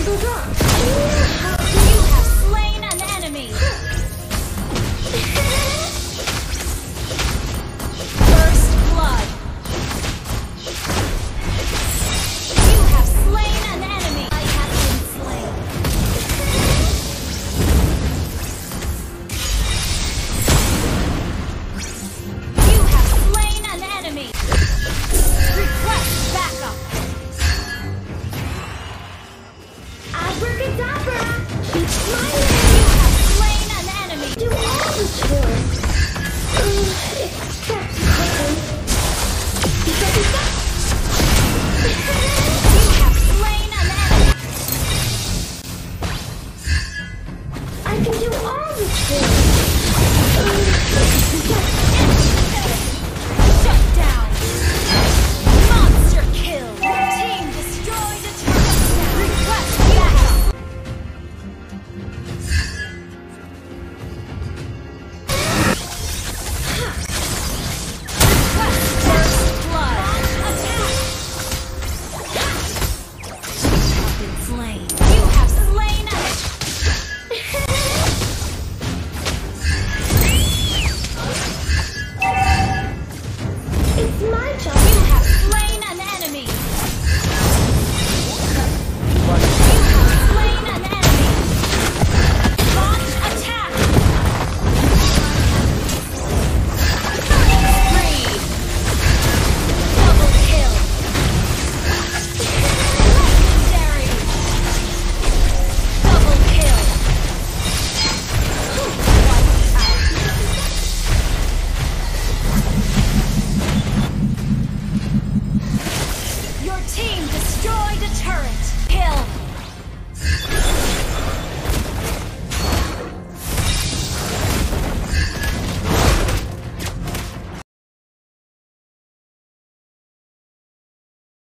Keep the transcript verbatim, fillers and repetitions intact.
goes on. You have slain an enemy. First blood. You have slain an enemy. I have been slain. You have slain an enemy. Request backup. Abracadabra! Keep smiling! You have slain an enemy. Do all the chores. Uh, except cooking. Pika pika! You have slain an enemy. I can do all the chores. Uh, Shut down. Monster kill. Team destroyed a turret. Request backup. Request first blood. Attack. You have been slain. You have slain It's my job